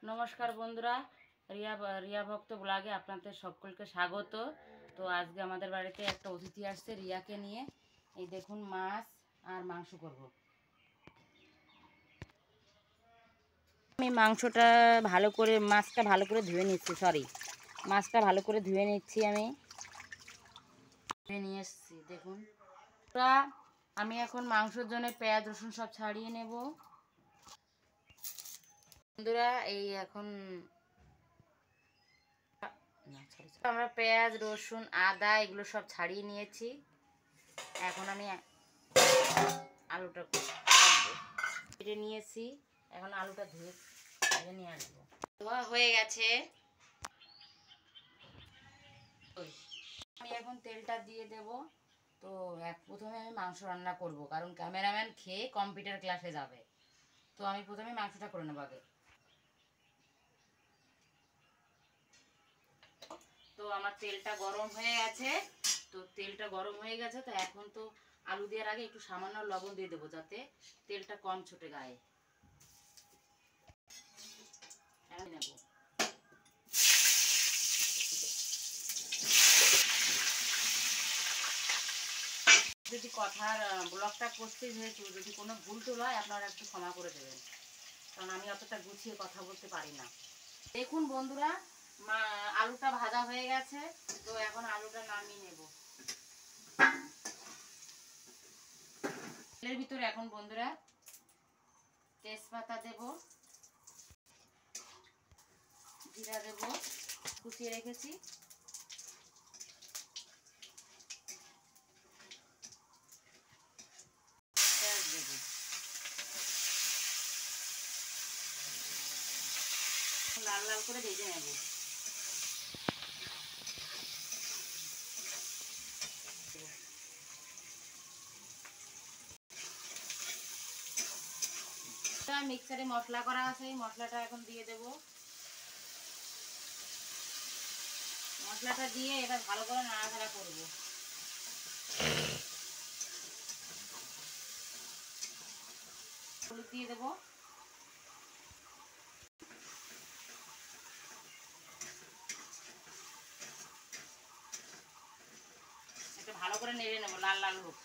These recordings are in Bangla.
নমস্কার বন্ধুরা, রিয়া ভক্ত ব্লগে আপনাদের সকলকে স্বাগত। তো আজকে আমাদের বাড়িতে একটা অতিথি আসছে রিয়াকে নিয়ে। এই দেখুন মাছ আর মাংস করব। আমি মাছটা ভালো করে ধুয়ে নিচ্ছি। আমি ধুয়ে নিয়ে এসেছি। দেখুন আমি এখন মাংসের জন্য পেঁয়াজ রসুন সব ছাড়িয়ে নেব বন্ধুরা। এই এখন আমরা পেঁয়াজ রসুন আদা এগুলো সব ছাড়িয়ে নিয়েছি। এখন আমি আলুটা কেটে নিয়েছি। এখন আলুটা ধুয়ে নিয়ে আসবো। ধোয়া হয়ে গেছে। আমি এখন তেলটা দিয়ে দেব। তো প্রথমে আমি মাংস রান্না করব, কারণ ক্যামেরাম্যান খেয়ে কম্পিউটার ক্লাসে যাবে। তো আমি প্রথমে মাংসটা করে নেব আগে। তো আমার তেলটা গরম হয়ে গেছে। তো এখন তো আলু দেওয়ার আগে একটু সামান্য লবণ দিয়ে দেবো, যাতে তেলটা কম ছোটে গায়ে। নেব যদি কথার ব্লগটা করতে, যেহেতু যদি কোনো ভুল টুল হয় আপনারা একটু ক্ষমা করে দেবেন, কারণ আমি অতটা গুছিয়ে কথা বলতে পারি না। দেখুন বন্ধুরা, আলুটা ভাজা হয়ে গেছে। তো এখন আলুটা নামিয়ে নেব। তেলের ভিতরে এখন বন্ধুরা তেজপাতা দেব, জিরা দেব কুচিয়ে রেখেছি, পেঁয়াজ দেব, লাল লাল করে ভেজে নেব। মিক্সারে মশলা করা আছে, এই মশলাটা এখন দিয়ে দেব। মশলাটা দিয়ে এটা ভালো করে নাড়াচাড়া করব। হলুদ দিয়ে দেব, একটু ভালো করে নেড়ে নেব, লাল লাল হোক।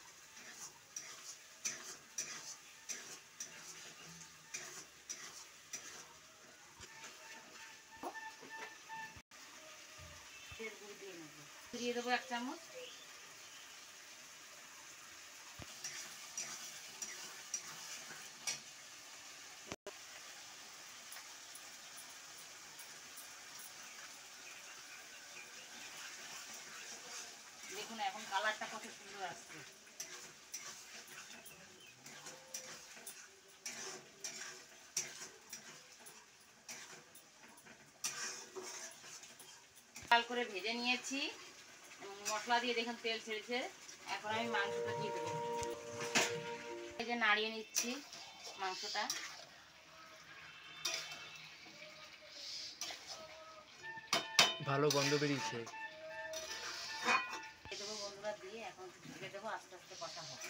দিয়ে দেবো 1 চামচ। দেখুন এখন কালারটা কত সুন্দর আসছে। লাল করে ভেজে নিয়েছি, মশলা দিয়ে দেখুন তেল ছেড়েছে। এখন আমি মাংসটা দিয়ে দেবো। এই যে নাড়িয়ে নিচ্ছি মাংসটা। ভালো গন্ধ বেরিয়েছে। দেবো বন্ধুরা, দিয়ে এখন ঢেকে দেবো, আস্তে আস্তে কষা হবে।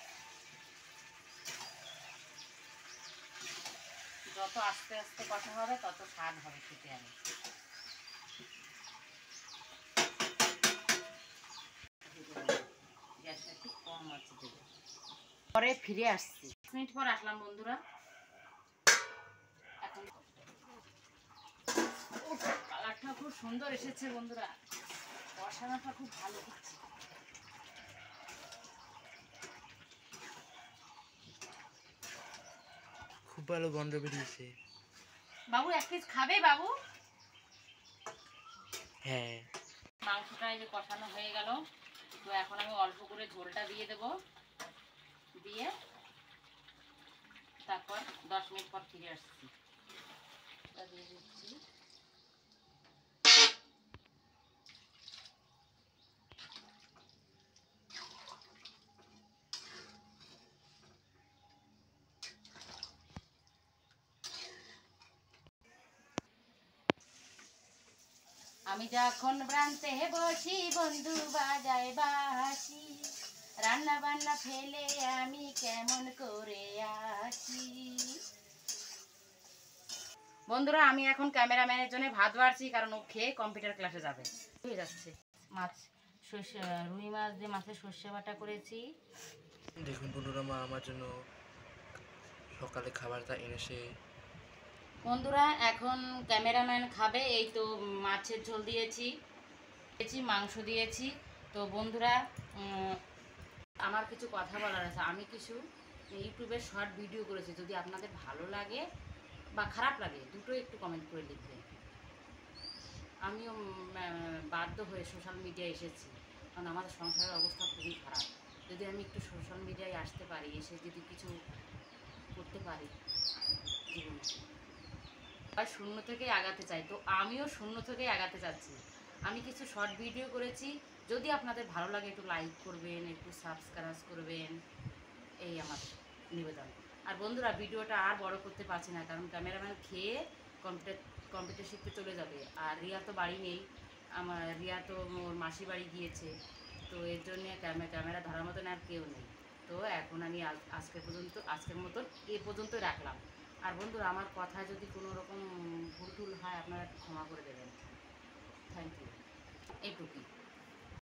যত আস্তে আস্তে কষা হবে তত স্বাদ হবে খেতে। আমি গ্যাসটা একটু কম আছে দেবো। পরে ফিরে আসছি, 5 মিনিট পর আসলাম বন্ধুরা। এখন কালারটা খুব সুন্দর এসেছে বন্ধুরা, কষানোটা খুব ভালো হচ্ছে। খুব ভালো গন্ধ বেরিয়েছে। বাবু 1 পিস খাবে বাবু? হ্যাঁ। মাংসটা এই যে কষানো হয়ে গেল। তো এখন আমি অল্প করে ঝোলটা দিয়ে দেব, দিয়ে তারপর 10 মিনিট পর ফিরে আসছি। দিয়ে দিচ্ছি। আমি যখন প্রান্তে বসি বন্ধু বাজায় বাঁশি, রান্না বান্না ফেলে আমি কেমন করে আসি। বন্ধুরা আমি এখন ক্যামেরাম্যানের জন্য ভাত বাড়ছি, কারণ ও খেয়ে কম্পিউটার ক্লাসে যাবে। হয়ে যাচ্ছে মাছ, সর্ষে রুই মাছ দিয়ে মাছের সর্ষে বাটা করেছি। দেখুন বন্ধুরা, মা আমার জন্য সকালে খাবারটা এনেছে। বন্ধুরা এখন ক্যামেরাম্যান খাবে। এই তো মাছের ঝোল দিয়েছি, মাংস দিয়েছি। তো বন্ধুরা আমার কিছু কথা বলার আছে। আমি কিছু ইউটিউবে শর্ট ভিডিও করেছি, যদি আপনাদের ভালো লাগে বা খারাপ লাগে দুটো একটু কমেন্ট করে লিখবেন। আমিও বাধ্য হয়ে সোশ্যাল মিডিয়ায় এসেছি, কারণ আমাদের সংসারের অবস্থা খুবই খারাপ। যদি আমি একটু সোশ্যাল মিডিয়ায় আসতে পারি, এসে যদি কিছু করতে পারি জীবনে, আর শূন্য থেকে আগাতে চাই, তো আমিও শূন্য থেকে আগাতে চাচ্ছি। আমি কিছু শর্ট ভিডিও করেছি, যদি আপনাদের ভালো লাগে একটু লাইক করবেন, একটু সাবস্ক্রাইব করবেন, এই আমার নিবেদন। আর বন্ধুরা ভিডিওটা আর বড় করতে পারছি না, কারণ ক্যামেরাম্যান খেয়ে কম্পিউটার শিখতে চলে যাবে। আর রিয়া তো বাড়ি নেই, আমার রিয়া তো ওর মাসি বাড়ি গিয়েছে। তো এর জন্য ক্যামেরা ধরার মতন আর কেউ নেই। তো এখন আমি আজকের মতন এ পর্যন্ত রাখলাম। আর বন্ধুরা আমার কথা যদি কোনো রকম ভুল টুল হয় আপনারা ক্ষমা করে দেবেন। Thank you. এইটুকুই।